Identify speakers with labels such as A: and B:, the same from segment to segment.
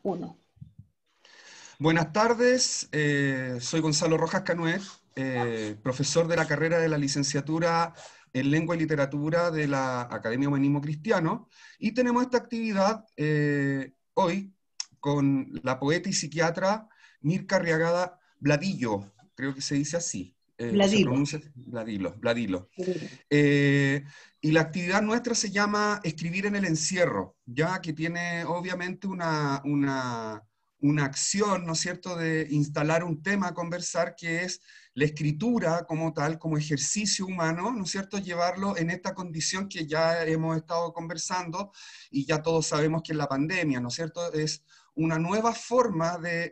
A: Uno.
B: Buenas tardes, soy Gonzalo Rojas Canuet, profesor de la carrera de la licenciatura en Lengua y Literatura de la Academia Humanismo Cristiano, y tenemos esta actividad hoy con la poeta y psiquiatra Mirka Arriagada Bladillo, creo que se dice así, o se
A: Bladilo.
B: pronuncia Bladilo. Y la actividad nuestra se llama Escribir en el encierro, ya que tiene obviamente una acción, ¿no es cierto?, de instalar un tema a conversar, que es la escritura como tal, como ejercicio humano, ¿no es cierto?, llevarlo en esta condición que ya hemos estado conversando y ya todos sabemos que es la pandemia, ¿no es cierto?, es una nueva forma de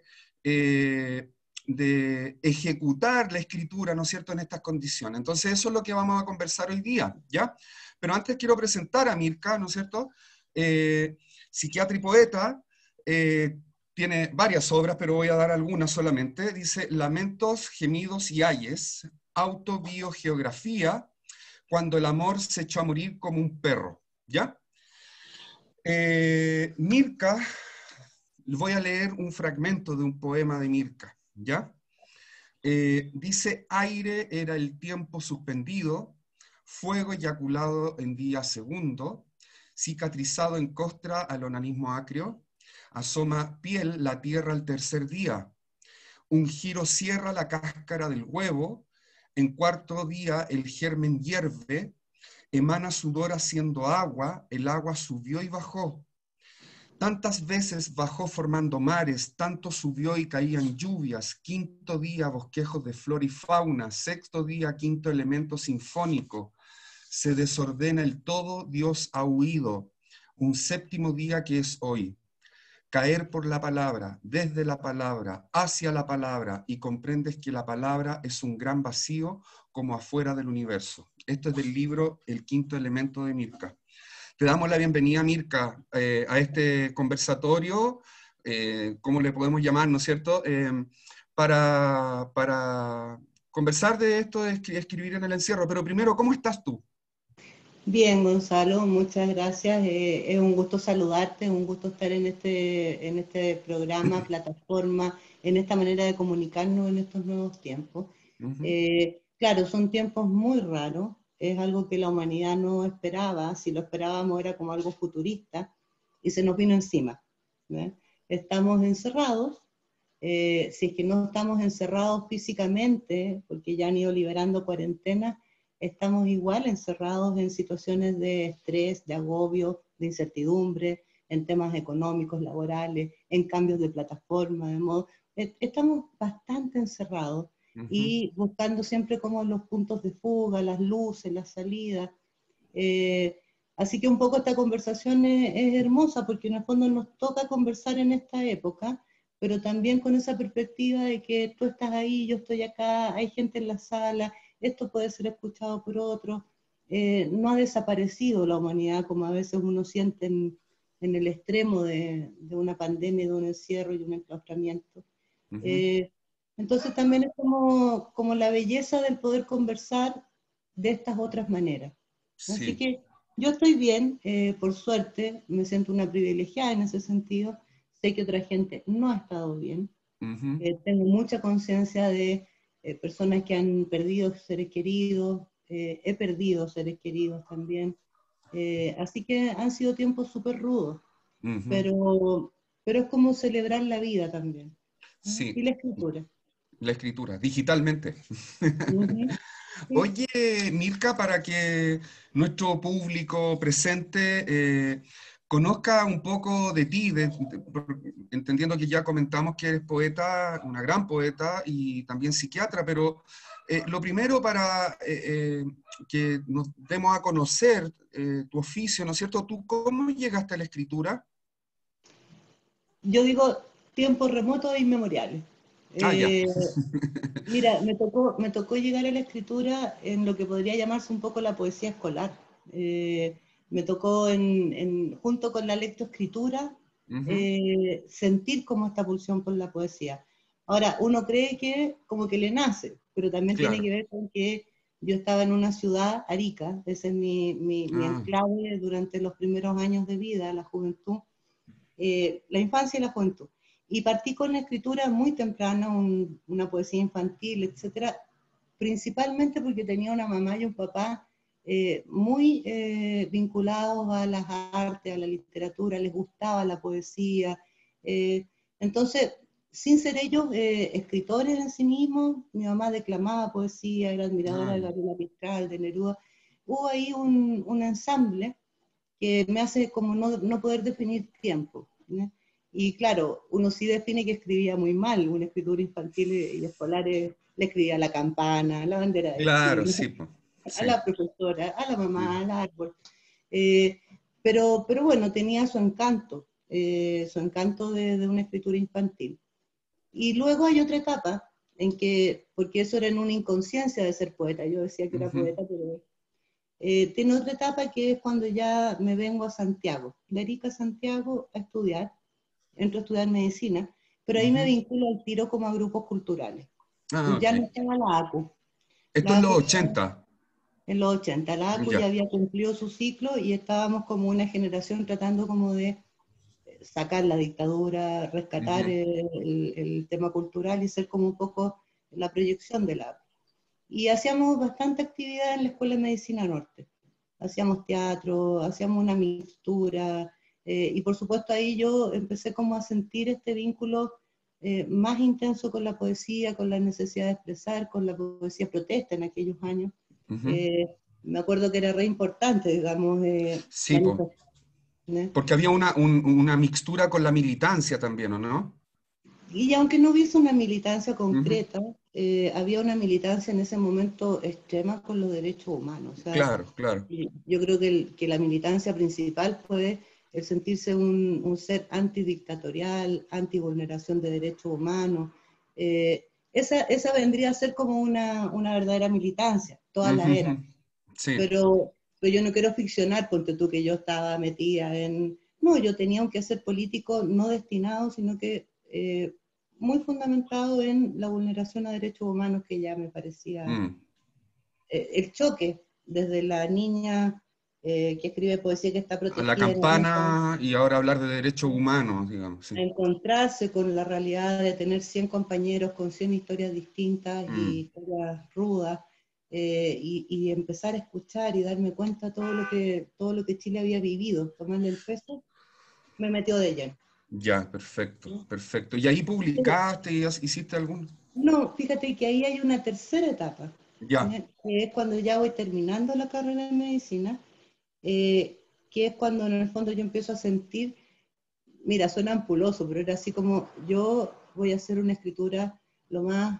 B: ejecutar la escritura, ¿no es cierto?, en estas condiciones. Entonces eso es lo que vamos a conversar hoy día, ¿ya? Pero antes quiero presentar a Mirka, ¿no es cierto?, psiquiatra y poeta, tiene varias obras, pero voy a dar algunas solamente. Dice Lamentos, Gemidos y Ayes, Autobiogeografía, cuando el amor se echó a morir como un perro, ¿ya? Mirka, voy a leer un fragmento de un poema de Mirka, ¿ya? Dice, aire era el tiempo suspendido, fuego eyaculado en día segundo, cicatrizado en costra al onanismo acrio, asoma piel la tierra al tercer día, un giro cierra la cáscara del huevo, en cuarto día el germen hierve, emana sudor haciendo agua, el agua subió y bajó. Tantas veces bajó formando mares, tanto subió y caían lluvias, quinto día bosquejos de flora y fauna, sexto día quinto elemento sinfónico, se desordena el todo, Dios ha huido, un séptimo día que es hoy. Caer por la palabra, desde la palabra, hacia la palabra, y comprendes que la palabra es un gran vacío como afuera del universo. Esto es del libro El quinto elemento de Mirka. Te damos la bienvenida, Mirka, a este conversatorio, ¿cómo le podemos llamar, no es cierto?, para conversar de esto de escribir en el encierro. Pero primero, ¿cómo estás tú?
A: Bien, Gonzalo, muchas gracias. Es un gusto saludarte, un gusto estar en este programa, plataforma, en esta manera de comunicarnos en estos nuevos tiempos. Claro, son tiempos muy raros, es algo que la humanidad no esperaba, si lo esperábamos era como algo futurista, y se nos vino encima, ¿ve? Estamos encerrados, si es que no estamos encerrados físicamente, porque ya han ido liberando cuarentenas, estamos igual encerrados en situaciones de estrés, de agobio, de incertidumbre, en temas económicos, laborales, en cambios de plataforma, de modo, estamos bastante encerrados y buscando siempre como los puntos de fuga, las luces, las salidas. Así que un poco esta conversación es hermosa porque en el fondo nos toca conversar en esta época, pero también con esa perspectiva de que tú estás ahí, yo estoy acá, hay gente en la sala, esto puede ser escuchado por otros. No ha desaparecido la humanidad como a veces uno siente en el extremo de una pandemia, de un encierro y un enclaustramiento. Entonces también es como la belleza del poder conversar de estas otras maneras. Así
B: Sí.
A: que yo estoy bien, por suerte, me siento una privilegiada en ese sentido. Sé que otra gente no ha estado bien. Tengo mucha conciencia de personas que han perdido seres queridos, he perdido seres queridos también. Así que han sido tiempos súper rudos, pero es como celebrar la vida también, ¿no? Y
B: Sí,
A: la escritura.
B: la escritura, digitalmente.
A: Sí.
B: Oye, Mirka, para que nuestro público presente conozca un poco de ti, entendiendo que ya comentamos que eres poeta, una gran poeta y también psiquiatra, pero lo primero para que nos demos a conocer tu oficio, ¿no es cierto? ¿Tú cómo llegaste a la escritura?
A: Yo digo tiempos remotos e inmemoriales.
B: Ah, ya.
A: Eh, Mira, me tocó llegar a la escritura en lo que podría llamarse un poco la poesía escolar. Me tocó junto con la lectoescritura sentir como esta pulsión por la poesía. Ahora, uno cree que como que le nace, pero también tiene
B: Claro.
A: que ver con que yo estaba en una ciudad, Arica, ese es mi
B: Ah,
A: enclave durante los primeros años de vida, la juventud, la infancia y la juventud. Y partí con la escritura muy temprana, una poesía infantil, etcétera, principalmente porque tenía una mamá y un papá muy vinculados a las artes, a la literatura, les gustaba la poesía. Entonces, sin ser ellos escritores en sí mismos, mi mamá declamaba poesía, era admiradora de Gabriela Mistral, de Neruda. Hubo ahí un ensamble que me hace como no poder definir tiempo, ¿no? Y claro, uno sí define que escribía muy mal, una escritura infantil y escolar le escribía a la campana, a la bandera de
B: Claro,
A: Chile,
B: sí, po,
A: a
B: sí.
A: la profesora, a la mamá, al árbol. Eh, pero bueno, tenía su encanto de una escritura infantil. Y luego hay otra etapa en que, porque eso era en una inconsciencia de ser poeta, yo decía que era poeta, pero tiene otra etapa que es cuando ya me vengo a Santiago, de Arica a Santiago a estudiar, entro a estudiar medicina, pero ahí me vinculo al tiro como a grupos culturales.
B: Ah, ok.
A: Ya no estaba la ACU.
B: Esto
A: La
B: es los
A: ACU
B: 80.
A: en los 80. La ACU ya
B: Ya.
A: había cumplido su ciclo y estábamos como una generación tratando como de sacar la dictadura, rescatar
B: Ujú.
A: el tema cultural y ser como un poco la proyección de la ACU. Y hacíamos bastante actividad en la Escuela de Medicina Norte. Hacíamos teatro, hacíamos una mixtura, y por supuesto ahí yo empecé como a sentir este vínculo más intenso con la poesía, con la necesidad de expresar, con la poesía protesta en aquellos años.
B: Ujú.
A: Eh, Me acuerdo que era re importante, digamos,
B: Sí, po.
A: manifestar, ¿no?
B: Porque había una mixtura con la militancia también, ¿o no?
A: Y aunque no hubiese una militancia
B: Ujú.
A: concreta, había una militancia en ese momento extrema con los derechos humanos. O sea,
B: Claro, claro.
A: yo creo que la militancia principal fue el sentirse un ser antidictatorial, antivulneración de derechos humanos. Esa vendría a ser como una verdadera militancia, toda
B: Ujú,
A: la
B: ujú.
A: era.
B: Sí.
A: Pero yo no quiero ficcionar, ponte tú que yo estaba metida en... No, yo tenía un quehacer político no destinado, sino que muy fundamentado en la vulneración a derechos humanos, que ya me parecía
B: Mm.
A: el choque desde la niña que escribe poesía que está
B: A la
A: protegida en Arica,
B: campana y ahora hablar de derechos humanos, digamos,
A: a
B: sí.
A: encontrarse con la realidad de tener 100 compañeros con 100 historias distintas y
B: Mm.
A: historias rudas, y empezar a escuchar y darme cuenta todo lo que Chile había vivido, tomarle el peso, me metió de lleno.
B: Ya, perfecto, perfecto. ¿Y ahí publicaste y hiciste algún?
A: No, fíjate que ahí hay una tercera etapa,
B: Ya.
A: ¿ya? Que es cuando ya voy terminando la carrera de medicina, eh, que es cuando en el fondo yo empiezo a sentir, mira, suena ampuloso, pero era así como, yo voy a hacer una escritura lo más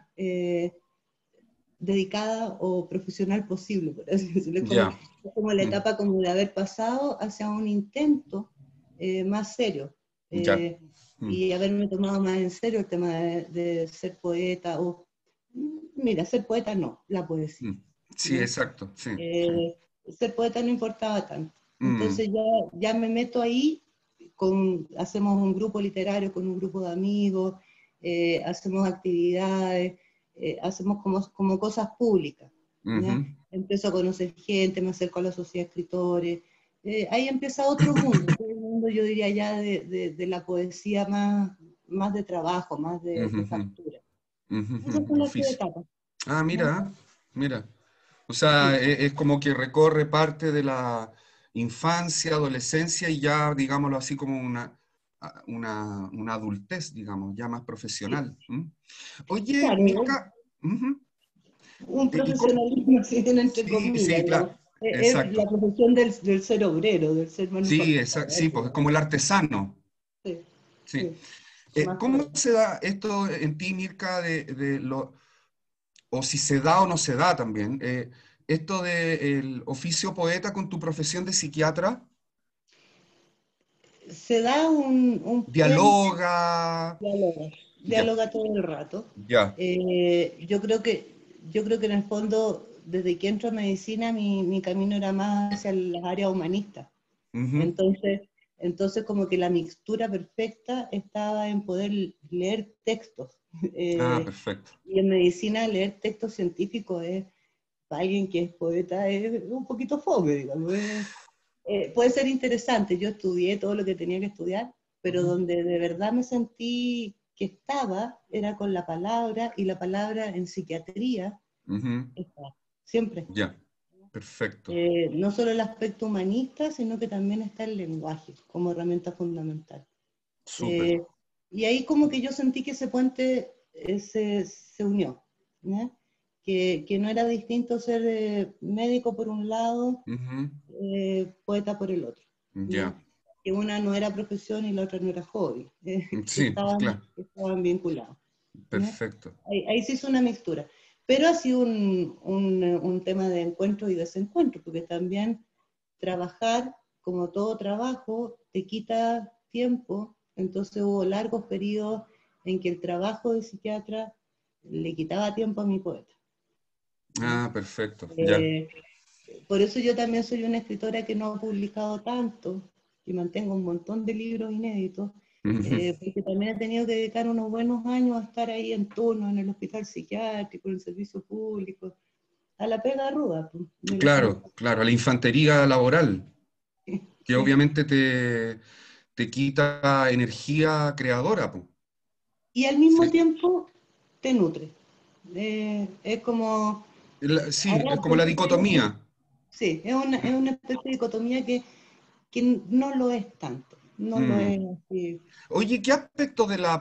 A: dedicada o profesional posible, por así decirlo.
B: Ya.
A: Es como la
B: Mm.
A: etapa como de haber pasado hacia un intento más serio,
B: Ya.
A: eh,
B: Mm.
A: y haberme tomado más en serio el tema de ser poeta, o, mira, ser poeta no, la poesía,
B: Mm. Sí,
A: ¿no?
B: exacto, sí, sí.
A: Eh, Ser poeta no importaba tanto.
B: Mm.
A: Entonces ya me meto ahí, hacemos un grupo literario con un grupo de amigos, hacemos actividades, hacemos como cosas públicas, ¿ya?
B: Ujú.
A: Empiezo a conocer gente, me acerco a la sociedad de escritores, ahí empieza otro mundo, que es el mundo yo diría ya de la poesía más de trabajo, más
B: Ujú,
A: de
B: ujú,
A: factura.
B: ujú,
A: Esas
B: ujú.
A: son
B: El
A: las tres
B: oficio.
A: etapas,
B: Ah,
A: ¿ya?
B: mira, mira. O sea,
A: Sí.
B: es como que recorre parte de la infancia, adolescencia y ya, digámoslo así, como una adultez, digamos, ya más profesional. ¿M? Oye,
A: Claro,
B: Mirka, ujú,
A: un
B: ¿y cómo?
A: profesionalismo, así entre
B: Sí,
A: comillas,
B: sí,
A: digamos.
B: claro,
A: Es la
B: exacto.
A: profesión del ser obrero, del ser
B: Sí,
A: manufacturero,
B: sí,
A: eso,
B: pues es como el artesano.
A: sí,
B: Sí.
A: sí, más o
B: ¿Cómo
A: menos.
B: se da esto en ti, Mirka, o si se da o no se da también, esto del oficio poeta con tu profesión de psiquiatra?
A: Se da un puente,
B: ¿Dialoga?
A: dialoga,
B: Ya,
A: dialoga todo el rato.
B: ya.
A: Yo creo que en el fondo, desde que entro a medicina, mi camino era más hacia las áreas humanistas.
B: Ujú.
A: Entonces, entonces como que la mixtura perfecta estaba en poder leer textos.
B: Ah,
A: Eh,
B: perfecto.
A: y en medicina leer textos científicos es, para alguien que es poeta, es un poquito fome, digamos. Puede ser interesante. Yo estudié todo lo que tenía que estudiar, pero donde de verdad me sentí que estaba, era con la palabra, y la palabra en psiquiatría está, siempre está.
B: Ya, perfecto.
A: No solo el aspecto humanista, sino que también está el lenguaje como herramienta fundamental.
B: Súper.
A: Y ahí como que yo sentí que ese puente se unió, ¿no? Que no era distinto ser médico por un lado, poeta por el otro, ¿no?
B: Ya.
A: Que una no era profesión y la otra no era hobby, que
B: Sí, claro.
A: estaban vinculados, ¿no?
B: Perfecto.
A: Ahí se hizo una mixtura, pero ha sido un tema de encuentro y desencuentro, porque también trabajar, como todo trabajo, te quita tiempo. Entonces hubo largos periodos en que el trabajo de psiquiatra le quitaba tiempo a mi poeta.
B: Ah, perfecto, ya.
A: Eh, por eso yo también soy una escritora que no ha publicado tanto, y mantengo un montón de libros inéditos, porque también he tenido que dedicar unos buenos años a estar ahí en turno, en el hospital psiquiátrico, en el servicio público, a la pega ruda, pues, de los
B: Claro, claro, a la infantería laboral, que
A: sí.
B: obviamente te quita energía creadora, po.
A: Y al mismo
B: Sí,
A: tiempo te nutre. Es como,
B: sí,
A: ahora
B: es como
A: por
B: la
A: qué te digo que
B: dicotomía.
A: sí, es una especie de dicotomía que no lo es tanto, no lo
B: Mm.
A: es así.
B: Oye, ¿qué aspecto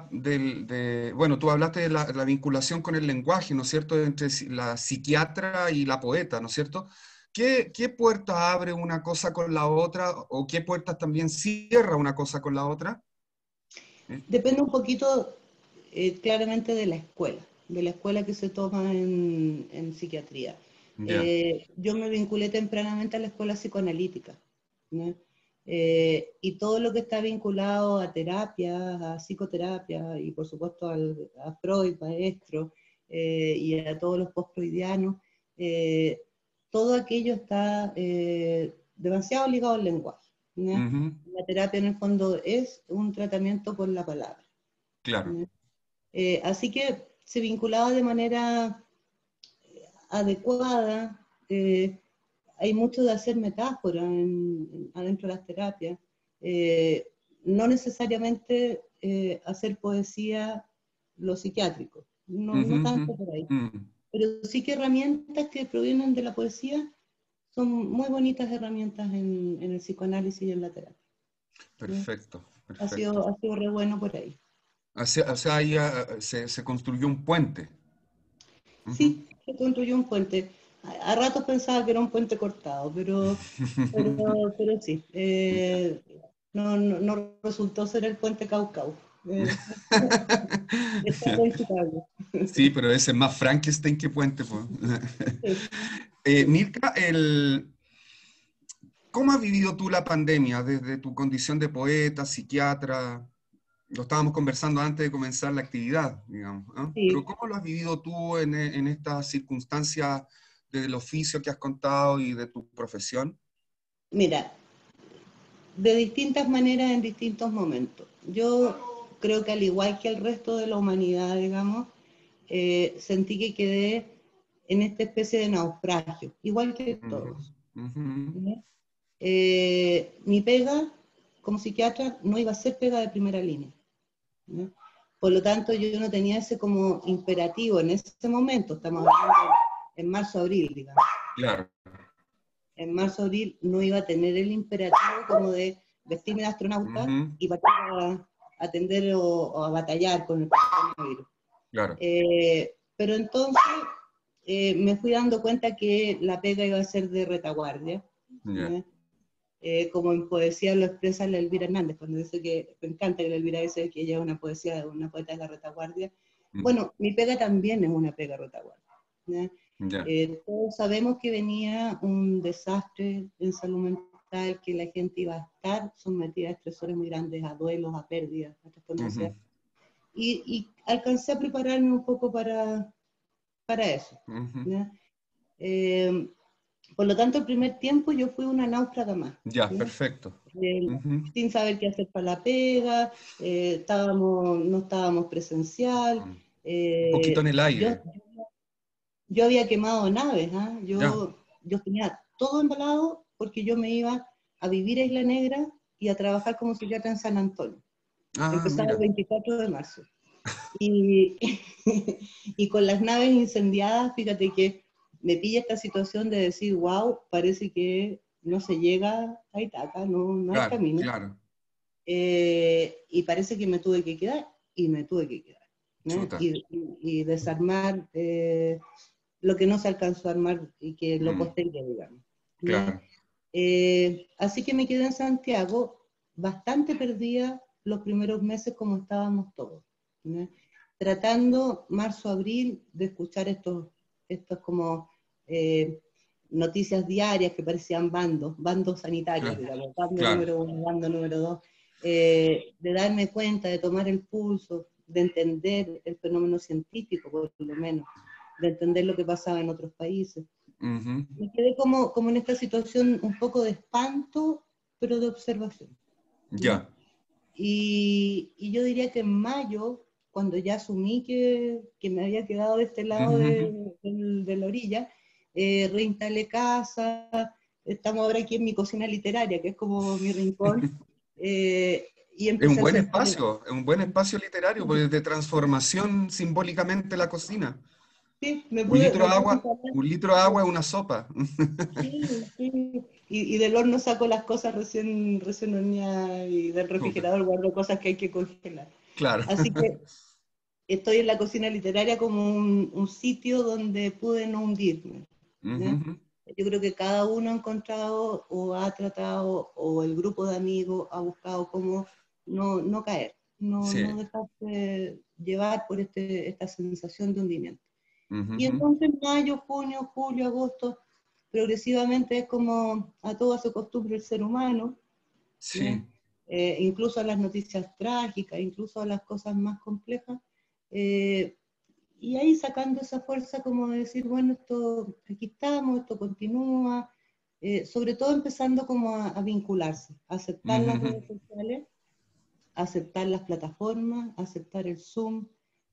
B: bueno, tú hablaste de la vinculación con el lenguaje, ¿no es cierto?, entre la psiquiatra y la poeta, ¿no es cierto? ¿Qué puertas abre una cosa con la otra o qué puertas también cierra una cosa con la otra? ¿Eh?
A: Depende un poquito claramente de la escuela que se toma en psiquiatría.
B: Ya.
A: Yo me vinculé tempranamente a la escuela psicoanalítica, ¿no? Y todo lo que está vinculado a terapia, a psicoterapia y por supuesto a Freud, maestro, y a todos los post-freudianos, todo aquello está demasiado ligado al lenguaje, ¿no?
B: Ujú,
A: La terapia en el fondo es un tratamiento por la palabra,
B: claro.
A: ¿no? Así que se vinculaba de manera adecuada. Hay mucho de hacer metáfora adentro de las terapias. No necesariamente hacer poesía lo psiquiátrico, no,
B: Ujú,
A: no
B: ujú,
A: tanto por ahí,
B: mm.
A: pero sí que herramientas que provienen de la poesía son muy bonitas herramientas en el psicoanálisis y en la terapia, ¿no?
B: Perfecto, perfecto.
A: Ha sido re bueno por ahí.
B: O sea, ahí se construyó un puente. Ujú.
A: Sí, se construyó un puente. A ratos pensaba que era un puente cortado, pero sí. No resultó ser el puente Caucau. Eh, Está transitable.
B: Sí, pero ese es más Frankenstein que puente, po.
A: Sí.
B: Mirka, ¿cómo has vivido tú la pandemia desde tu condición de poeta, psiquiatra? Lo estábamos conversando antes de comenzar la actividad, digamos, ¿no? Pero
A: Sí.
B: ¿cómo lo has vivido tú en estas circunstancias del oficio que has contado y de tu profesión?
A: Mira, de distintas maneras en distintos momentos. Yo creo que al igual que el resto de la humanidad, digamos, sentí que quedé en esta especie de naufragio, igual que
B: Ujú,
A: todos,
B: ujú,
A: ¿no? Mi pega como psiquiatra no iba a ser pega de primera línea, ¿no? Por lo tanto, yo no tenía ese como imperativo en ese momento, estamos hablando en marzo-abril, digamos.
B: claro.
A: En marzo-abril no iba a tener el imperativo como de vestirme de astronauta
B: Ujú,
A: y partir a atender o a batallar con el coronavirus.
B: claro.
A: Pero entonces me fui dando cuenta que la pega iba a ser de retaguardia,
B: Ya.
A: ¿no? Como en poesía lo expresa la Elvira Hernández, cuando dice que me encanta que la Elvira dice que ella es una poesía, una poeta de la retaguardia.
B: Mm,
A: Bueno, mi pega también es una pega retaguardia, ¿no?
B: ya.
A: Todos sabemos que venía un desastre en salud mental, que la gente iba a estar sometida a estresores muy grandes, a duelos, a pérdidas, a trastornos.
B: Ujú,
A: Y alcancé a prepararme un poco para eso,
B: ujú.
A: ¿no? Eh, por lo tanto, el primer tiempo yo fui una náufraga más,
B: Ya,
A: ¿no?
B: perfecto.
A: Eh,
B: Ujú.
A: Sin saber qué hacer para la pega, no estábamos presencial.
B: Mm. Un poquito en
A: eh,
B: el
A: yo,
B: aire.
A: yo había quemado naves, ¿ah?
B: Ya.
A: Yo tenía todo embalado porque yo me iba a vivir a Isla Negra y a trabajar como psiquiatra en San Antonio.
B: Ah,
A: Empezaba el
B: mira.
A: 24 de marzo. Y, y con las naves incendiadas, fíjate que me pilla esta situación de decir, wow, parece que no se llega a Itaca, no hay
B: Claro,
A: camino.
B: claro.
A: Y parece que me tuve que quedar, y me tuve que quedar, ¿no?
B: Chuta.
A: Y desarmar lo que no se alcanzó a armar y que lo
B: Mm,
A: postergué, digamos, ¿no?
B: claro.
A: Así que me quedé en Santiago, bastante perdida los primeros meses como estábamos todos, ¿no? Tratando marzo, abril de escuchar estos como noticias diarias que parecían bandos sanitarios,
B: Claro.
A: digamos, bando
B: Claro.
A: número uno, bando número dos, de darme cuenta, de tomar el pulso, de entender el fenómeno científico, por lo menos, de entender lo que pasaba en otros países.
B: Ujú.
A: Me quedé como en esta situación un poco de espanto, pero de observación, ¿no?
B: Ya.
A: Y yo diría que en mayo, cuando ya asumí que me había quedado de este lado
B: Ujú.
A: de la orilla, reinstalé casa, estamos ahora aquí en mi cocina literaria, que es como mi rincón, y empecé a hacer...
B: Es un buen espacio literario, pues de transformación simbólicamente la cocina.
A: Sí,
B: Un
A: me pude
B: agua,
A: instalar.
B: un litro de agua es una sopa.
A: Sí, sí. Y del horno saco las cosas recién horneadas y del
B: Súper,
A: refrigerador guardo cosas que hay que congelar.
B: claro.
A: Así que estoy en la cocina literaria como un sitio donde pude no hundirme, ¿no?
B: Ujú.
A: Yo creo que cada uno ha encontrado o ha tratado, o el grupo de amigos ha buscado cómo no caer, no
B: Sí.
A: dejarse llevar por esta sensación de hundimiento. Y
B: Ujú.
A: entonces mayo, junio, julio, agosto, progresivamente es como a todo se acostumbra el ser humano, ¿no?
B: Sí,
A: Incluso a las noticias trágicas, incluso a las cosas más complejas, eh, y ahí sacando esa fuerza como de decir, bueno, aquí estamos, esto continúa, sobre todo empezando como a vincularse, a aceptar las
B: ujú.
A: redes sociales, aceptar las plataformas, aceptar el Zoom,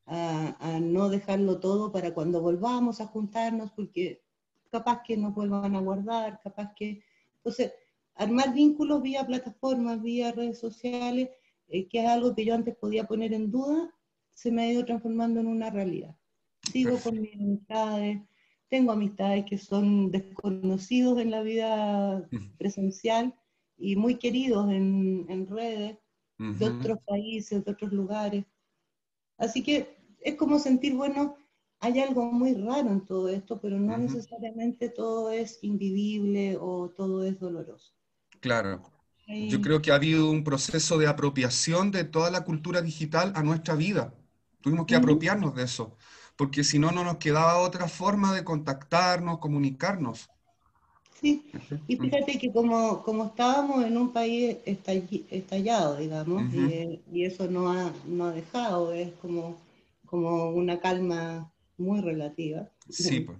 A: a no dejarlo todo para cuando volvamos a juntarnos, porque capaz que nos vuelvan a guardar, capaz que... Entonces, armar vínculos vía plataformas, vía redes sociales, que es algo que yo antes podía poner en duda, se me ha ido transformando en una realidad. Sigo con
B: Perfecto.
A: mis amistades, tengo amistades que son desconocidos en la vida presencial y muy queridos en redes, de
B: Ujú.
A: otros países, de otros lugares. Así que es como sentir, bueno, hay algo muy raro en todo esto, pero no
B: Ujú.
A: necesariamente todo es invivible o todo es doloroso.
B: Claro. Yo
A: Hay-
B: creo que ha habido un proceso de apropiación de toda la cultura digital a nuestra vida. Tuvimos que
A: Ujú.
B: apropiarnos de eso, porque si no, no nos quedaba otra forma de contactarnos, comunicarnos.
A: Sí, y
B: Mm.
A: fíjate que como estábamos en un país estallado, digamos,
B: Ujú.
A: y eso no ha dejado, es como una calma muy relativa.
B: Sí, pues.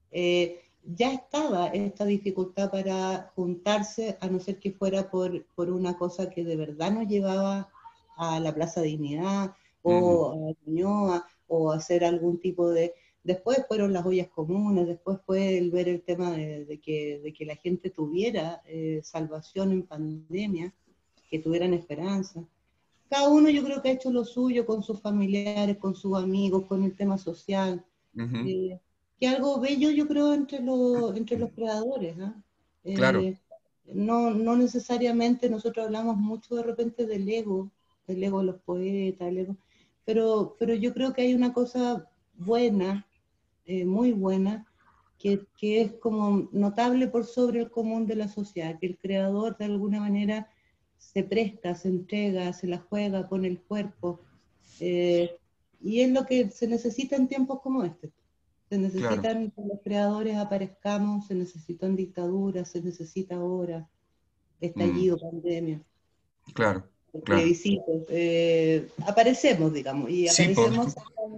A: Ya estaba esta dificultad para juntarse, a no ser que fuera por una cosa que de verdad nos llevaba a la Plaza Dignidad
B: Ujú.
A: o a Ñuñoa o hacer algún tipo de... Después fueron las ollas comunes, después fue el ver el tema de que la gente tuviera salvación en pandemia, que tuvieran esperanza. Cada uno yo creo que ha hecho lo suyo con sus familiares, con sus amigos, con el tema social,
B: Ujú.
A: eh, que algo bello yo creo entre los creadores, ¿no?
B: Claro.
A: Eh, no necesariamente nosotros hablamos mucho de repente del ego de los poetas, pero yo creo que hay una cosa buena, muy buena, que es como notable por sobre el común de la sociedad, que el creador de alguna manera se presta, se entrega, se la juega, pone el cuerpo, eh, y es lo que se necesita en tiempos como este. Se
B: Claro.
A: necesitan que los creadores aparezcamos, se necesitan dictaduras, se necesita ahora
B: Mm.
A: estallido, pandemia,
B: Claro. Claro.
A: plebiscitos. Aparecemos, digamos, y
B: Sí, pues.
A: aparecemos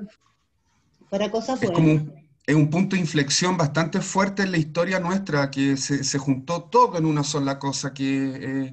A: para cosas
B: Es como
A: buenas.
B: es un punto de inflexión bastante fuerte en la historia nuestra, que se juntó todo en una sola cosa, que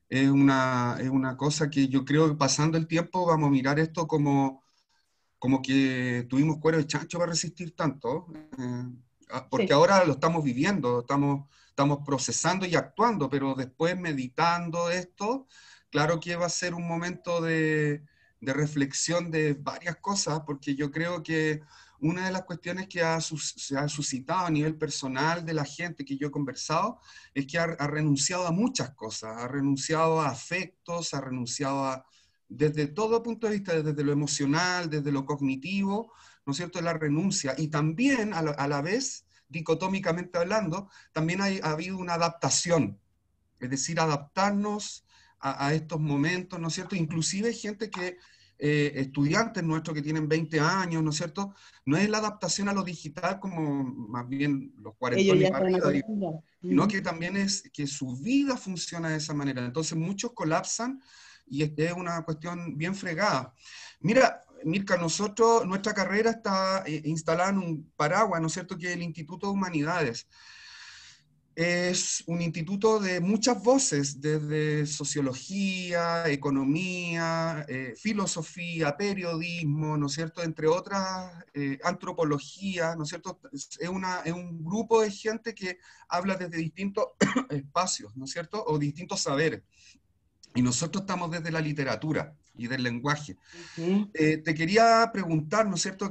B: es una cosa que yo creo que pasando el tiempo vamos a mirar esto como que tuvimos cuero de chancho para resistir tanto, porque
A: Sí,
B: ahora lo estamos viviendo, estamos procesando y actuando, pero después meditando esto, claro que va a ser un momento de reflexión de varias cosas, porque yo creo que una de las cuestiones que se ha suscitado a nivel personal de la gente que yo he conversado es que ha renunciado a muchas cosas, ha renunciado a afectos, ha renunciado a, desde todo punto de vista, desde lo emocional, desde lo cognitivo, ¿no es cierto?, la renuncia. Y también, a la vez, dicotómicamente hablando, también ha habido una adaptación, es decir, adaptarnos a estos momentos, ¿no es cierto? Inclusive gente que, estudiantes nuestros que tienen 20 años, ¿no es cierto? No es la adaptación a lo digital como más bien los
A: Ellos
B: cuarentones y
A: ya
B: para
A: están
B: arriba,
A: acostumbrados.
B: sino que también es que su vida funciona de esa manera. Entonces muchos colapsan y es una cuestión bien fregada. Mira, Mirka, nuestra carrera está instalada en un paraguas, ¿no es cierto?, que es el Instituto de Humanidades. Es un instituto de muchas voces, desde sociología, economía, filosofía, periodismo, ¿no es cierto?, entre otras, antropología, ¿no es cierto? Es un grupo de gente que habla desde distintos espacios, ¿no es cierto?, o distintos saberes. Y nosotros estamos desde la literatura y del lenguaje.
A: Ujú.
B: Te quería preguntar, ¿no es cierto?,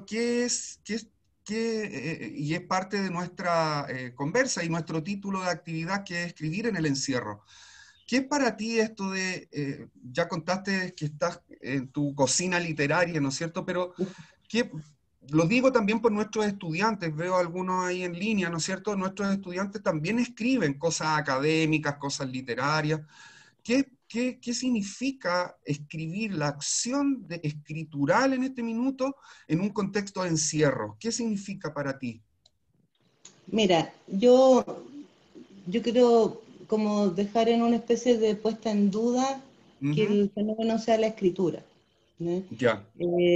B: y es parte de nuestra conversa y nuestro título de actividad, que es escribir en el encierro. ¿Qué es para ti esto de, ya contaste que estás en tu cocina literaria, ¿no es cierto?, pero ¿qué, lo digo también por nuestros estudiantes, veo algunos ahí en línea, ¿no es cierto? Nuestros estudiantes también escriben cosas académicas, cosas literarias. ¿Qué significa escribir, la acción escritural en este minuto en un contexto de encierro? ¿Qué significa para ti?
A: Mira, yo quiero como dejar en una especie de puesta en duda que
B: Ujú.
A: el fenómeno sea la escritura, ¿no?
B: Ya,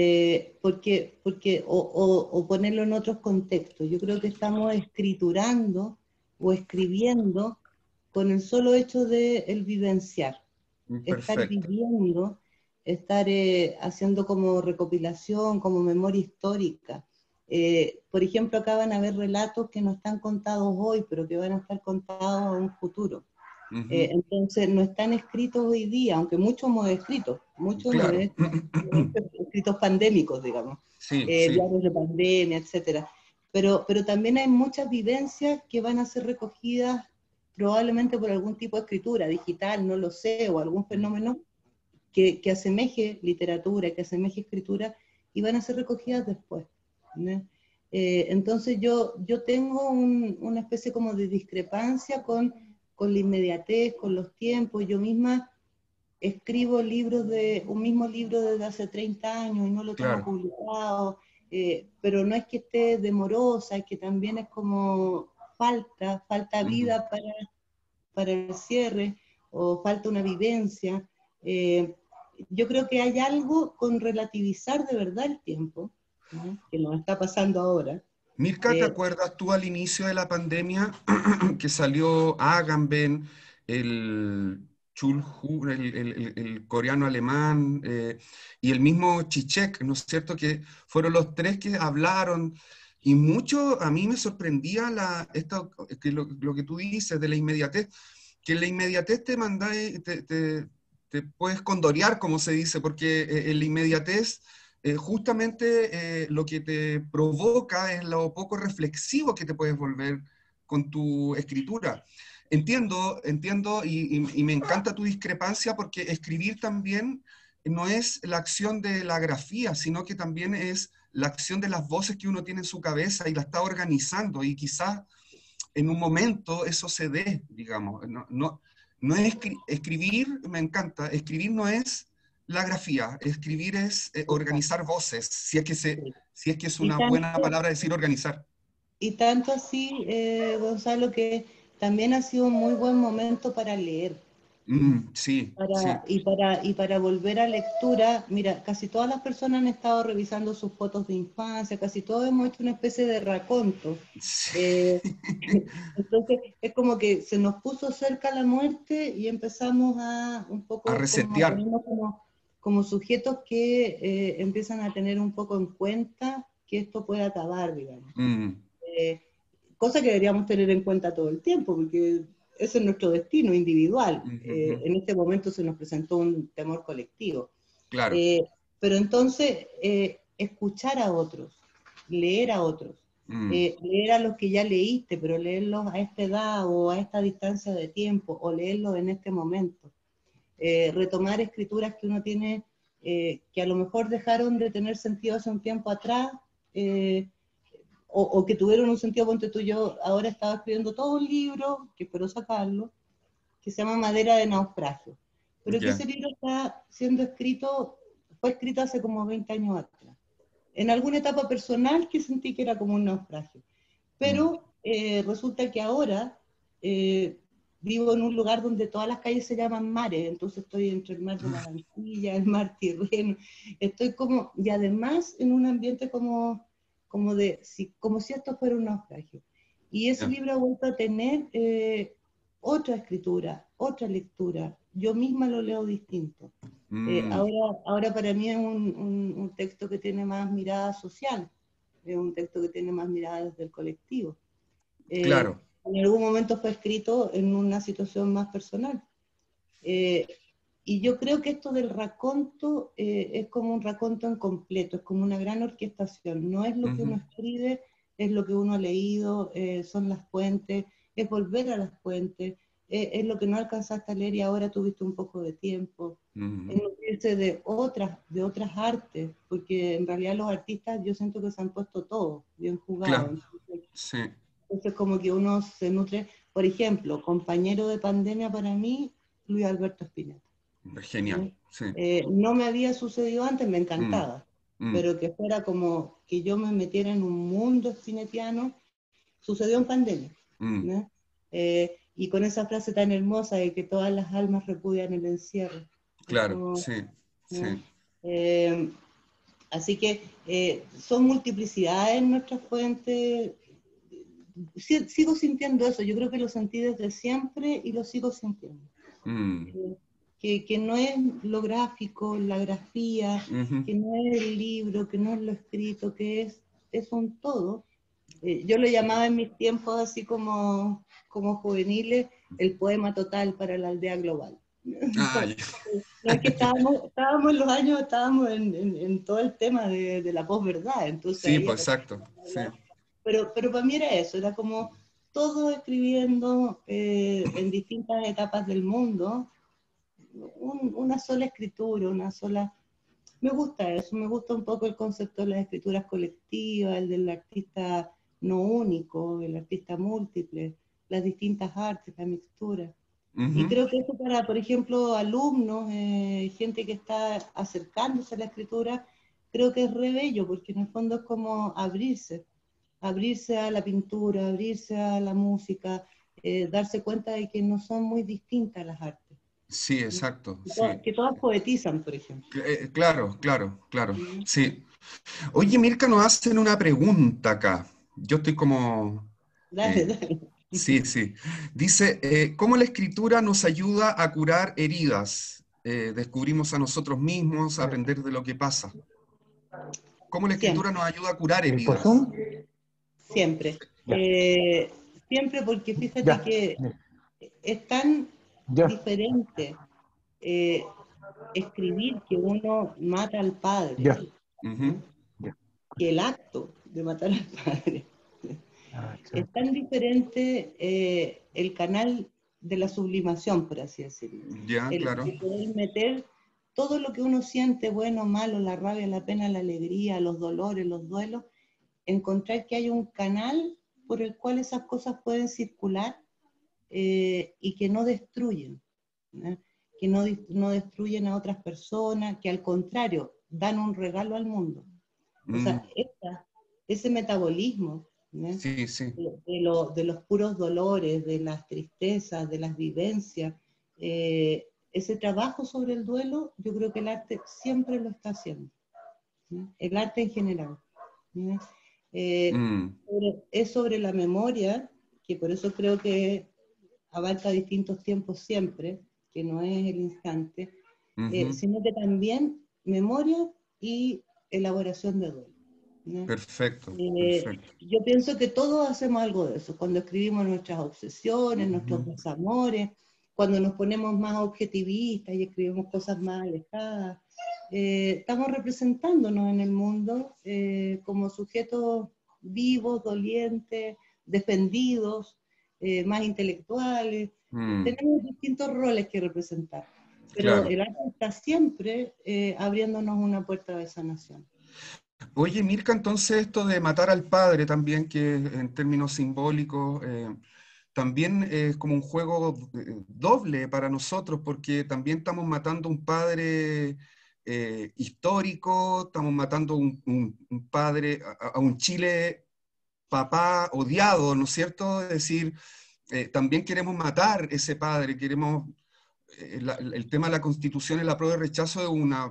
A: O ponerlo en otros contextos. Yo creo que estamos escriturando o escribiendo con el solo hecho de el vivenciar, estar
B: perfecto.
A: viviendo, estar haciendo como recopilación, como memoria histórica. Por ejemplo, acá van a haber relatos que no están contados hoy, pero que van a estar contados en un futuro.
B: Ujú.
A: Entonces, no están escritos hoy día, aunque muchos hemos escrito, muchos hemos
B: Claro.
A: hecho, escritos pandémicos, digamos,
B: Sí, sí.
A: diarios de pandemia, etcétera. Pero también hay muchas vivencias que van a ser recogidas probablemente por algún tipo de escritura digital, no lo sé, o algún fenómeno que asemeje literatura, que asemeje escritura, y van a ser recogidas después, ¿no? Entonces yo tengo una especie como de discrepancia con la inmediatez, con los tiempos. Yo misma escribo un mismo libro desde hace 30 años y no lo tengo
B: Claro.
A: publicado, pero no es que esté demorosa, es que también es como falta
B: Ujú.
A: vida para el cierre, o falta una vivencia. Eh, yo creo que hay algo con relativizar de verdad el tiempo, ¿no?, que nos está pasando ahora.
B: Mirka, ¿te
A: Eh,
B: acuerdas tú al inicio de la pandemia que salió Agamben, el Chulhu, el coreano alemán, y el mismo Chichek, ¿no es cierto? Que fueron los tres que hablaron, y mucho a mí me sorprendía lo que tú dices de la inmediatez, que en la inmediatez te puedes condorear, como se dice, porque en la inmediatez justamente lo que te provoca es lo poco reflexivo que te puedes volver con tu escritura. Entiendo y me encanta tu discrepancia, porque escribir también no es la acción de la grafía, sino que también es la acción de las voces que uno tiene en su cabeza y la está organizando, y quizás en un momento eso se dé, digamos. No es escribir, me encanta, escribir no es la grafía, escribir es organizar voces,
A: sí.
B: si es que es
A: Y
B: una buena
A: tanto,
B: palabra decir organizar.
A: y tanto así, Gonzalo, que también ha sido un muy buen momento para leer.
B: Sí, sí,
A: Y para volver a lectura. Mira, casi todas las personas han estado revisando sus fotos de infancia, casi todos hemos hecho una especie de raconto.
B: sí.
A: Eh, entonces, es como que se nos puso cerca la muerte y empezamos a un
B: A
A: poco como a
B: resetear.
A: ponernos como sujetos que empiezan a tener un poco en cuenta que esto puede acabar, digamos.
B: Mm,
A: Eh, Cosa que deberíamos tener en cuenta todo el tiempo, porque ese es nuestro destino individual.
B: Ujú.
A: En este momento se nos presentó un temor colectivo.
B: Claro.
A: Pero entonces, escuchar a otros, leer a otros,
B: Mm.
A: leer a los que ya leíste, pero leerlos a esta edad o a esta distancia de tiempo, o leerlos en este momento. Retomar escrituras que uno tiene, que a lo mejor dejaron de tener sentido hace un tiempo atrás, o que tuvieron un sentido, ponte tú, yo ahora estaba escribiendo todo un libro, que espero sacarlo, que se llama Madera de Naufragio, pero que
B: Ya.
A: ese libro está siendo escrito, fue escrito hace como 20 años atrás, en alguna etapa personal que sentí que era como un naufragio,
B: Mm.
A: pero resulta que ahora vivo en un lugar donde todas las calles se llaman mares, entonces estoy entre el mar de la Mancilla, el mar Tirreno, estoy como, y además en un ambiente como si esto fuera un naufragio. Y ese
B: Ya.
A: libro ha vuelto a tener otra escritura, otra lectura. Yo misma lo leo distinto.
B: Mm.
A: Ahora para mí es un texto que tiene más mirada social, es un texto que tiene más mirada desde el colectivo.
B: Claro.
A: En algún momento fue escrito en una situación más personal. Eh, y yo creo que esto del raconto es como un raconto en completo, es como una gran orquestación. No es lo que uno
B: Ujú.
A: escribe, es lo que uno ha leído, son las fuentes, es volver a las fuentes, es lo que no alcanzaste a leer y ahora tuviste un poco de tiempo. Es
B: Ujú.
A: nutrirse de otras artes, porque en realidad los artistas yo siento que se han puesto todos bien
B: Claro.
A: jugados.
B: Sí.
A: Entonces como que uno se nutre, por ejemplo, compañero de pandemia para mí, Luis Alberto Spinetta.
B: Genial.
A: ¿No?
B: Sí.
A: No me había sucedido antes, me
B: Mm.
A: encantaba,
B: Mm.
A: pero que fuera como que yo me metiera en un mundo spinetiano, sucedió en pandemia.
B: Mm.
A: ¿No? Y con esa frase tan hermosa de que todas las almas repudian el encierro. Es
B: Claro.
A: como,
B: Sí.
A: ¿no?
B: Sí.
A: Así que son multiplicidades nuestras fuentes. Sigo sintiendo eso, yo creo que lo sentí desde siempre y lo sigo sintiendo.
B: Mm.
A: Que no es lo gráfico, la grafía,
B: Ujú.
A: que no es el libro, que no es lo escrito, que es un todo. Yo lo llamaba en mis tiempos así como juveniles, el poema total para la aldea global.
B: Ah, ya.
A: No es que estábamos en los años, estábamos en todo el tema de la posverdad, entonces
B: Sí,
A: ahí
B: pues
A: aparecía.
B: exacto. Sí.
A: Pero para mí era eso, era como todo escribiendo en distintas etapas del mundo, una sola escritura, una sola. Me gusta eso, me gusta un poco el concepto de las escrituras colectivas, el del artista no único, el artista múltiple, las distintas artes, la mixtura. Y
B: Ujú.
A: creo que eso para, por ejemplo, alumnos, gente que está acercándose a la escritura, creo que es re bello, porque en el fondo es como abrirse a la pintura, abrirse a la música, darse cuenta de que no son muy distintas las artes,
B: Sí,
A: ¿no?
B: exacto.
A: Que,
B: Sí.
A: que todas poetizan, por ejemplo.
B: Claro, claro, claro.
A: ¿No?
B: Sí. Oye, Mirka, nos hacen una pregunta acá. Yo estoy como...
A: Dale,
B: eh,
A: dale.
B: sí, sí. Dice, ¿cómo la escritura nos ayuda a curar heridas? Descubrimos a nosotros mismos, a aprender de lo que pasa. ¿Cómo la escritura
A: Siempre,
B: nos ayuda a curar
C: ¿Por
B: heridas?
C: Zoom?
A: siempre.
C: Ya,
A: Siempre porque fíjate
C: ya,
A: que es tan
C: ya,
A: diferente eh, escribir que uno mata al padre,
C: ya,
B: Ujú.
A: ¿no?
C: ya.
A: Que el acto de matar al padre.
C: Ah,
A: Es
C: exacto.
A: tan diferente el canal de la sublimación, por así decirlo.
B: Ya, claro.
A: El poder meter todo lo que uno siente, bueno, malo, la rabia, la pena, la alegría, los dolores, los duelos, encontrar que hay un canal por el cual esas cosas pueden circular y que no destruyen, ¿no? Que no destruyen a otras personas, que al contrario, dan un regalo al mundo. O
B: Mm,
A: sea, ese metabolismo, ¿no?
B: sí, sí.
A: de los puros dolores, de las tristezas, de las vivencias, ese trabajo sobre el duelo, yo creo que el arte siempre lo está haciendo, ¿no? El arte en general, ¿no? Eh,
B: Mm,
A: es sobre la memoria, que por eso creo que abarca distintos tiempos siempre, que no es el instante,
B: ujú.
A: sino que también memoria y elaboración de duelo. ¿no?
B: Perfecto, perfecto.
A: Yo pienso que todos hacemos algo de eso, cuando escribimos nuestras obsesiones, nuestros
B: Ujú.
A: desamores, cuando nos ponemos más objetivistas y escribimos cosas más alejadas. Estamos representándonos en el mundo como sujetos vivos, dolientes, defendidos, más intelectuales.
B: Mm,
A: Tenemos distintos roles que representar, pero
B: claro.
A: el arte está siempre abriéndonos una puerta de sanación.
B: Oye, Mirka, entonces esto de matar al padre también, que en términos simbólicos, también es como un juego doble para nosotros, porque también estamos matando un padre histórico, estamos matando un padre, a un Chile papá odiado, ¿no es cierto? Es decir, también queremos matar ese padre, queremos el tema de la Constitución y la prueba de rechazo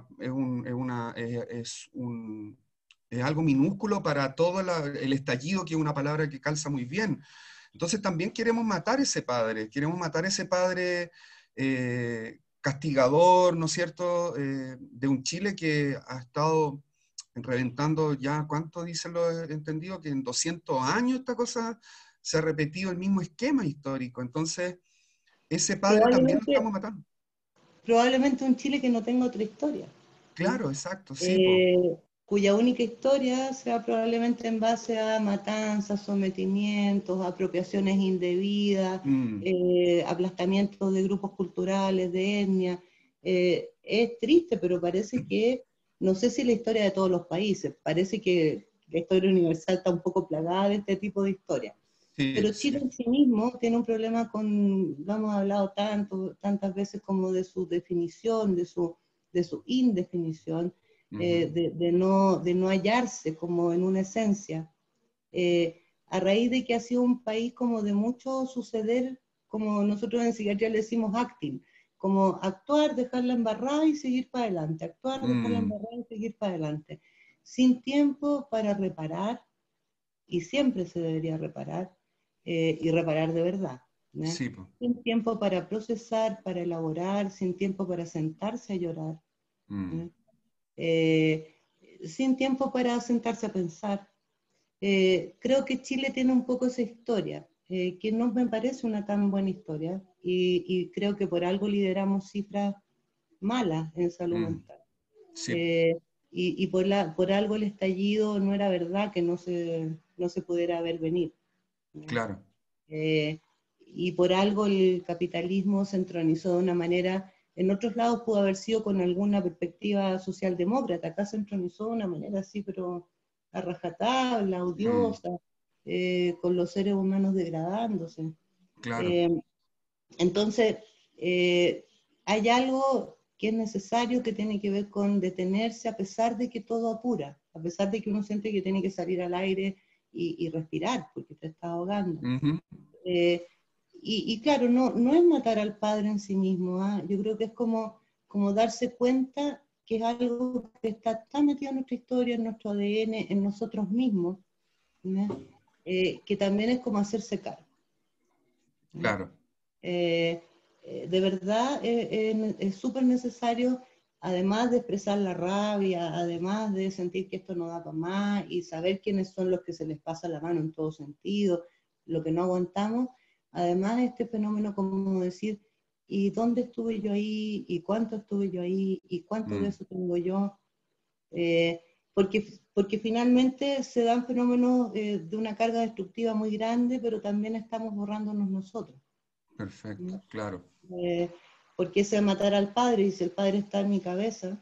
B: es algo minúsculo para todo el estallido, que es una palabra que calza muy bien. Entonces también queremos matar ese padre castigador, ¿no es cierto?, de un Chile que ha estado reventando ya, ¿cuánto dicen los entendidos? Que en 200 años esta cosa se ha repetido el mismo esquema histórico. Entonces, ese padre también lo
A: Probablemente
B: estamos matando.
A: probablemente un Chile que no tenga otra historia, ¿no?
B: Claro, exacto, sí, po.
A: Cuya única historia sea probablemente en base a matanzas, sometimientos, apropiaciones indebidas,
B: Mm,
A: aplastamientos de grupos culturales, de etnia. Es triste, pero parece que, no sé si la historia de todos los países, parece que la historia universal está un poco plagada de este tipo de historias.
B: sí,
A: Pero Chile
B: sí.
A: en sí mismo tiene un problema con, lo hemos hablado tantas veces como de su definición, de su indefinición,
B: Ujú,
A: de no hallarse como en una esencia. A raíz de que ha sido un país como de mucho suceder, como nosotros en psiquiatría le decimos acting, como actuar, dejarla embarrada y seguir para adelante, actuar, dejarla
B: mm,
A: embarrada y seguir para adelante, sin tiempo para reparar, y siempre se debería reparar, y reparar de verdad, ¿no?
B: sí, po.
A: Sin tiempo para procesar, para elaborar, sin tiempo para sentarse a llorar,
B: Mm,
A: ¿no? Eh, Sin tiempo para sentarse a pensar. Creo que Chile tiene un poco esa historia, que no me parece una tan buena historia, y creo que por algo lideramos cifras malas en salud
B: mm,
A: mental.
B: sí,
A: Eh, y por algo el estallido no era verdad que no se pudiera ver venir, ¿no?
B: claro.
A: Eh, y por algo el capitalismo se entronizó de una manera, en otros lados pudo haber sido con alguna perspectiva socialdemócrata, acá se entronizó de una manera así, pero a rajatabla,
B: Mm,
A: odiosa, con los seres humanos degradándose.
B: claro.
A: Eh, entonces, hay algo que es necesario que tiene que ver con detenerse a pesar de que todo apura, a pesar de que uno siente que tiene que salir al aire y respirar porque te está ahogando.
B: Ujú,
A: Eh, y claro, no es matar al padre en sí mismo, ¿ah? Yo creo que es como darse cuenta que es algo que está tan metido en nuestra historia, en nuestro ADN, en nosotros mismos, ¿no? Que también es como hacerse cargo, ¿no?
B: claro.
A: Eh, de verdad es súper necesario, además de expresar la rabia, además de sentir que esto no da para más y saber quiénes son los que se les pasa la mano en todo sentido, lo que no aguantamos, además este fenómeno como decir, ¿y dónde estuve yo ahí? ¿Y cuánto estuve yo ahí? ¿Y cuánto de
B: Mm,
A: eso tengo yo? Porque finalmente se dan fenómenos de una carga destructiva muy grande, pero también estamos borrándonos nosotros,
B: perfecto,
A: ¿no?
B: claro.
A: eh, porque ese matar al padre, y si el padre está en mi cabeza,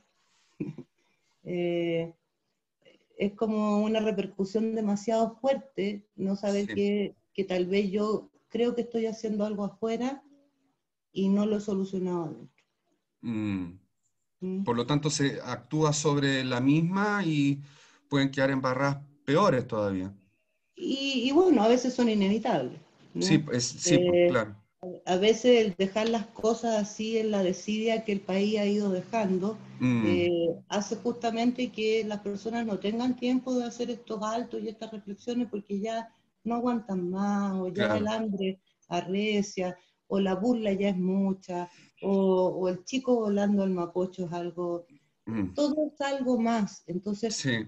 A: eh, es como una repercusión demasiado fuerte, no saber
B: Sí.
A: que tal vez yo creo que estoy haciendo algo afuera y no lo he solucionado adentro.
B: Mm.
A: ¿Mm?
B: Por lo tanto, se actúa sobre la misma y pueden quedar embarradas peores todavía.
A: Y bueno, a veces son inevitables,
B: Sí,
A: ¿no?
B: sí, pues,
A: Eh,
B: claro.
A: a veces el dejar las cosas así en la desidia que el país ha ido dejando,
B: Mm,
A: hace justamente que las personas no tengan tiempo de hacer estos altos y estas reflexiones porque ya no aguantan más, o ya el
B: claro.
A: hambre arrecia, o la burla ya es mucha, o el chico volando al mapocho es algo,
B: Mm,
A: todo es algo más. Entonces,
B: sí,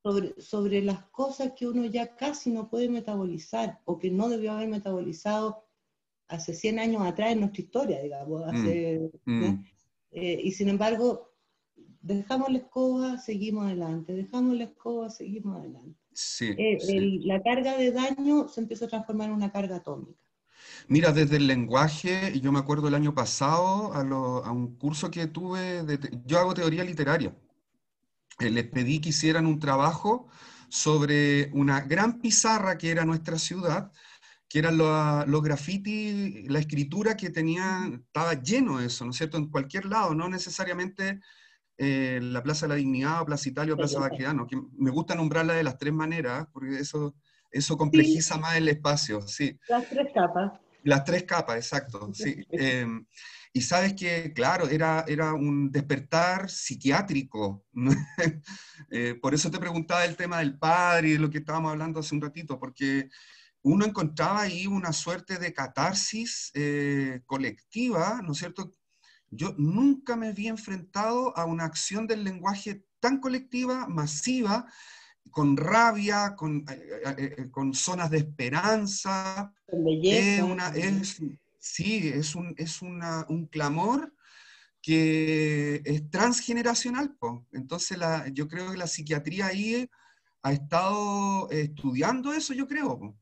A: sobre las cosas que uno ya casi no puede metabolizar o que no debió haber metabolizado hace 100 años atrás en nuestra historia, digamos. ¿No? Y sin embargo, dejamos la escoba, seguimos adelante, dejamos la escoba, seguimos adelante.
B: Sí, sí.
A: La carga de daño se empieza a transformar en una carga atómica.
B: Mira, desde el lenguaje, yo me acuerdo el año pasado a un curso que tuve, yo hago teoría literaria. Les pedí que hicieran un trabajo sobre una gran pizarra que era nuestra ciudad, que eran los grafitis, la escritura que tenía, estaba lleno de eso, ¿no es cierto? En cualquier lado, no necesariamente la Plaza de la Dignidad, o Plaza Italia o Plaza Baquedano, que me gusta nombrarla de las tres maneras, porque eso
A: Sí,
B: complejiza más el espacio, sí.
A: las tres capas.
B: Las tres capas, exacto, sí. Y sabes que, claro, era un despertar psiquiátrico. ¿No? Por eso te preguntaba el tema del padre y de lo que estábamos hablando hace un ratito, porque uno encontraba ahí una suerte de catarsis colectiva, ¿no es cierto? Yo nunca me había enfrentado a una acción del lenguaje tan colectiva, masiva, con rabia, con zonas de esperanza.
A: Con
B: Es
A: belleza.
B: una, es, sí, un clamor que es transgeneracional, po. Entonces yo creo que la psiquiatría ahí ha estado estudiando eso, yo creo, po.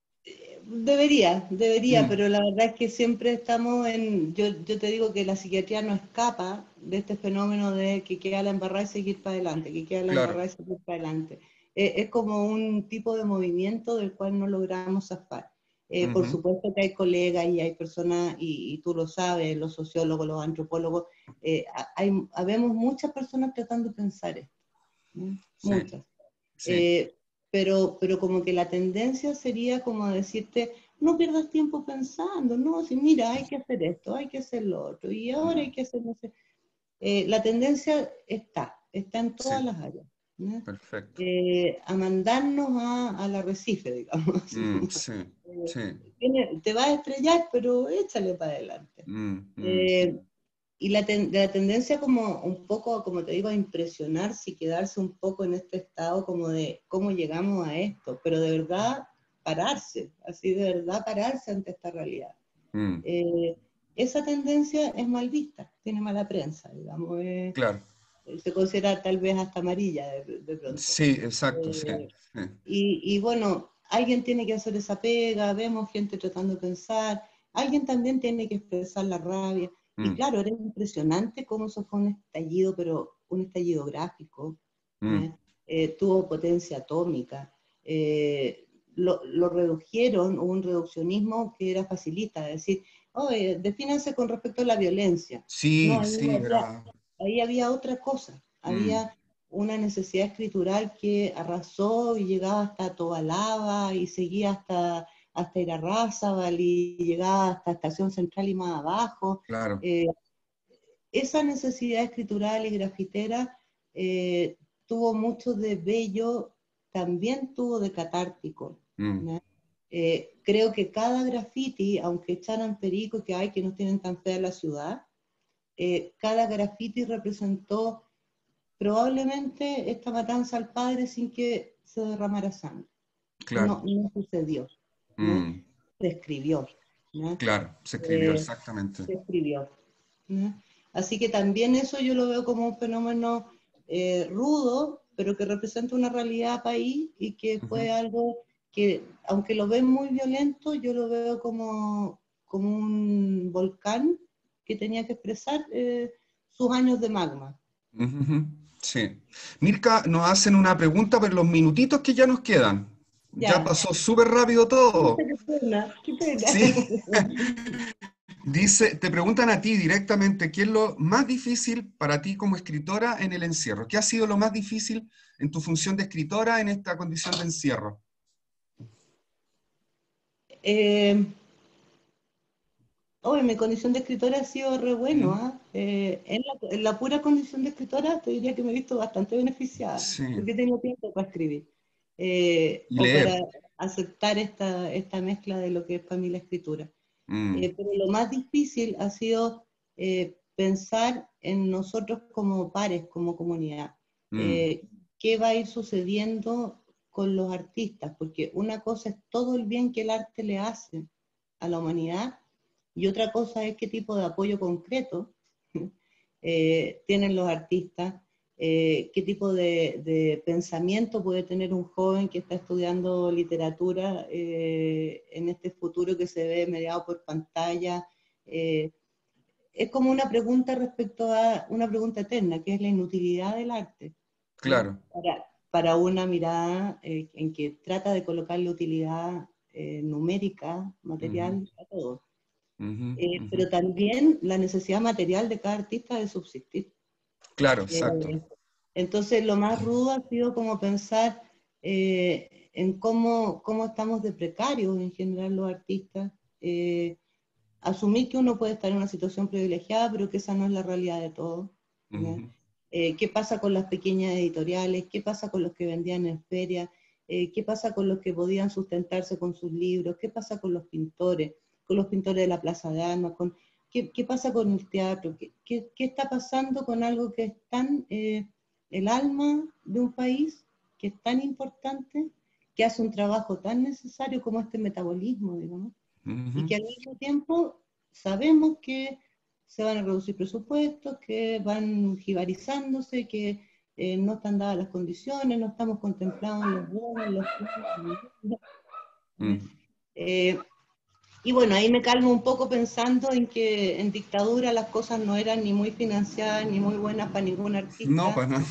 A: Debería,
B: Mm,
A: pero la verdad es que siempre estamos yo te digo que la psiquiatría no escapa de este fenómeno de que queda la embarrada y seguir para adelante, que queda la
B: claro.
A: embarrada y seguir para adelante. Es como un tipo de movimiento del cual no logramos zafar. Por
B: Ujú,
A: supuesto que hay colegas y hay personas, y tú lo sabes, los sociólogos, los antropólogos, habemos muchas personas tratando de pensar esto, ¿no?
B: sí,
A: Muchas.
B: sí.
A: Eh, pero como que la tendencia sería como decirte, no pierdas tiempo pensando, no, si mira, hay que hacer esto, hay que hacer lo otro, y ahora hay
B: Mm,
A: que hacer, no sé. La tendencia está en
B: sí,
A: todas las áreas, ¿no?
B: perfecto.
A: A mandarnos al arrecife, digamos. Así
B: Mm,
A: como,
B: sí, sí.
A: te vas a estrellar, pero échale para adelante.
B: Mm, mm,
A: Eh, y la tendencia como un poco, como te digo, a impresionarse y quedarse un poco en este estado como de cómo llegamos a esto, pero de verdad pararse, así de verdad pararse ante esta realidad.
B: mm,
A: Eh, Esa tendencia es mal vista, tiene mala prensa, digamos,
B: claro.
A: se considera tal vez hasta amarilla de pronto.
B: Sí, exacto, sí,
A: Eh,
B: sí.
A: y bueno, alguien tiene que hacer esa pega, vemos gente tratando de pensar, alguien también tiene que expresar la rabia. Y
B: Mm,
A: claro, era impresionante cómo eso fue un estallido, pero un estallido gráfico,
B: mm,
A: ¿eh? Tuvo potencia atómica. Lo redujeron, hubo un reduccionismo que era facilista, es decir, oh, defínanse con respecto a la violencia. No,
B: sí, sí, era.
A: ahí había otra cosa,
B: Mm,
A: había una necesidad escritural que arrasó y llegaba hasta Tobalaba y seguía hasta Irarrázaval y llegaba hasta Estación Central y más abajo.
B: claro.
A: Eh, Esa necesidad escritural y grafitera tuvo mucho de bello, también tuvo de catártico,
B: Mm,
A: ¿no? Creo que cada graffiti, aunque echaran perico que hay que nos tienen tan fea la ciudad, cada graffiti representó probablemente esta matanza al padre sin que se derramara sangre.
B: claro.
A: No sucedió, ¿no?
B: Mm,
A: Se escribió, ¿no?
B: claro, se escribió
A: Eh,
B: exactamente.
A: Se escribió, ¿no? Así que también eso yo lo veo como un fenómeno rudo, pero que representa una realidad país y que
B: Ujú.
A: fue algo que, aunque lo ven muy violento, yo lo veo como un volcán que tenía que expresar sus años de magma.
B: Ujú, sí. Mirka, nos hacen una pregunta por los minutitos que ya nos quedan. Ya
A: Ya,
B: pasó súper rápido todo.
A: qué pena, qué pena.
B: Sí. Dice, te preguntan a ti directamente, ¿qué es lo más difícil para ti como escritora en el encierro? ¿Qué ha sido lo más difícil en tu función de escritora en esta condición de encierro?
A: Eh, mi condición de escritora ha sido re bueno,
B: Mm,
A: ¿ah? En la pura condición de escritora te diría que me he visto bastante beneficiada,
B: sí.
A: porque he tenido tiempo para escribir,
B: Y
A: o para
B: leer.
A: aceptar esta mezcla de lo que es para mí la escritura.
B: Mm,
A: Pero lo más difícil ha sido pensar en nosotros como pares, como comunidad.
B: mm,
A: Eh, qué va a ir sucediendo con los artistas, porque una cosa es todo el bien que el arte le hace a la humanidad, y otra cosa es qué tipo de apoyo concreto tienen los artistas, qué tipo de pensamiento puede tener un joven que está estudiando literatura en este futuro que se ve mediado por pantalla. Es como una pregunta respecto a una pregunta eterna, que es la inutilidad del arte.
B: Claro.
A: Para una mirada en que trata de colocarle utilidad numérica, material, a todo. Pero también la necesidad material de cada artista de subsistir.
B: Claro, exacto.
A: Entonces lo más rudo ha sido como pensar en cómo estamos de precarios en general los artistas, asumir que uno puede estar en una situación privilegiada, pero que esa no es la realidad de todos. ¿Qué pasa con las pequeñas editoriales? ¿Qué pasa con los que vendían en feria? ¿Qué pasa con los que podían sustentarse con sus libros? ¿Qué pasa con los pintores? Con los pintores de la Plaza de Armas? ¿Qué pasa con el teatro? ¿Qué está pasando con algo que es tan el alma de un país, que es tan importante, que hace un trabajo tan necesario como este metabolismo, digamos? Y que al mismo tiempo sabemos que se van a reducir presupuestos, que van jibarizándose, que no están dadas las condiciones, no estamos contemplados los bonos, y bueno, ahí me calmo un poco pensando en que en dictadura las cosas no eran ni muy financiadas ni muy buenas para ningún
B: No,
A: artista.
B: pues no.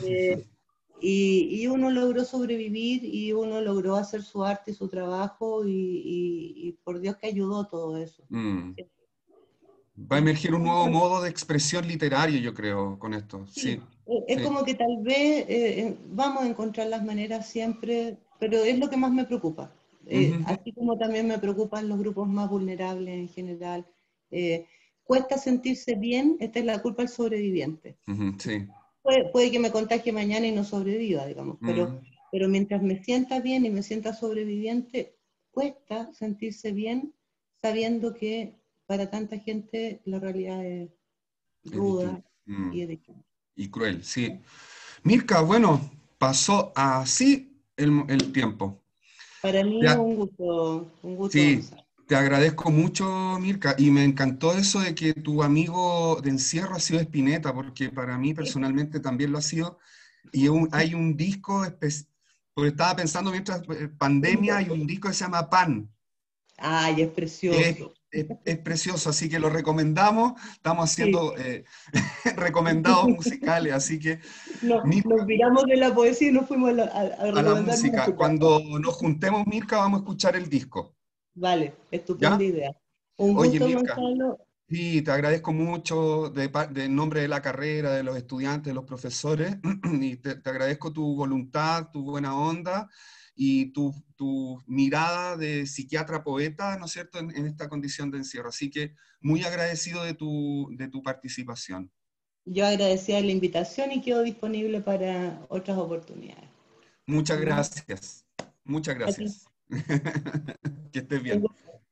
A: Y uno logró sobrevivir y uno logró hacer su arte y su trabajo y por Dios que ayudó todo eso.
B: Va a emergir un nuevo modo de expresión literario, yo creo, con esto. Sí,
A: es
B: sí.
A: como que tal vez vamos a encontrar las maneras siempre, pero es lo que más me preocupa. Así como también me preocupan los grupos más vulnerables en general. Cuesta sentirse bien, esta es la culpa del sobreviviente.
B: Sí.
A: Puede que me contagie mañana y no sobreviva, digamos, pero mientras me sienta bien y me sienta sobreviviente, cuesta sentirse bien sabiendo que para tanta gente la realidad es ruda
B: y cruel, sí. Mirka, bueno, pasó así el tiempo.
A: Para mí es un gusto,
B: Sí,
A: Gonzalo.
B: te agradezco mucho, Mirka, y me encantó eso de que tu amigo de encierro ha sido Spinetta, porque para mí personalmente también lo ha sido, y hay un disco, porque estaba pensando mientras pandemia, hay un disco que se llama Pan.
A: Ay, es precioso.
B: Es precioso, así que lo recomendamos, estamos
A: Sí.
B: haciendo recomendados musicales, así que
A: Nos viramos de la poesía y nos fuimos a
B: a la
A: recomendar
B: música.
A: música.
B: Cuando nos juntemos, Mirka, vamos a escuchar el disco.
A: Vale, estupenda
B: ¿Ya?
A: idea. Un
B: Oye,
A: gusto,
B: Mirka,
A: Gonzalo.
B: sí, te agradezco mucho en nombre de la carrera, de los estudiantes, de los profesores, y te agradezco tu voluntad, tu buena onda y tu mirada de psiquiatra poeta, ¿no es cierto?, en esta condición de encierro. Así que muy agradecido de tu participación.
A: Yo agradecía la invitación y quedo disponible para otras oportunidades.
B: Muchas
A: ¿Mm?
B: gracias. Muchas
A: A ti.
B: gracias. Que estés
A: Un
B: bien.
A: gusto.